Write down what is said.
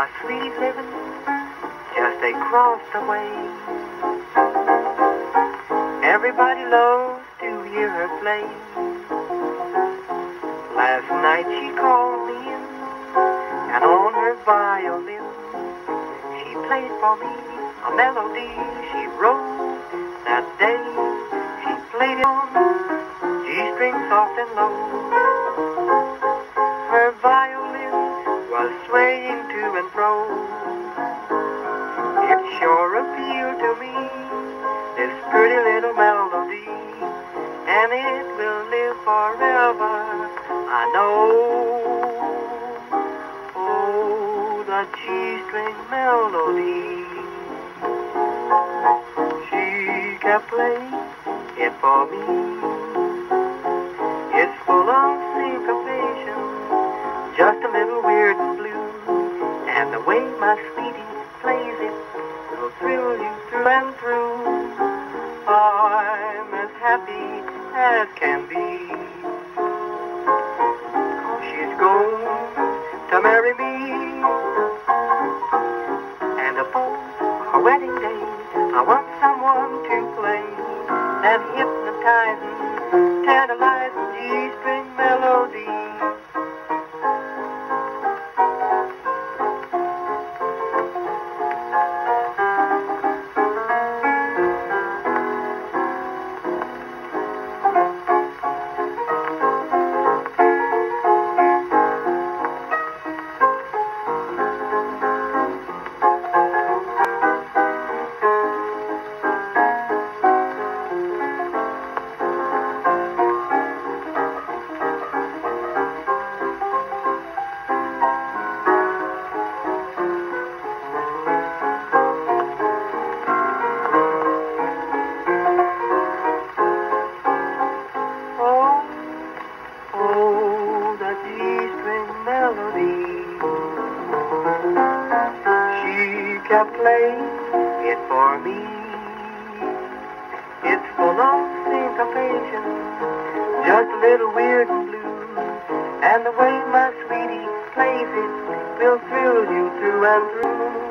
my sweetie's living just across the way. Everybody loves to hear her play. Last night she called me in, and on her violin she played for me a melody she wrote that day. She played it on G-string soft and low. Her violin was swaying to and fro. It sure appealed to me, this pretty little melody, and it will live forever, I know. Oh, the G-string melody. She kept playing it for me. It's full of syncopation, just a little weird and blue, and the way my sweetie plays it will thrill you through and through. I'm as happy as can be, 'cause she's going to marry me. And upon our wedding day, I want someone to play that hypnotizing, tantalizing G-string melody. She kept playing it for me. It's full of syncopation, just a little weird and blue, and the way my sweetie plays it will thrill you through and through.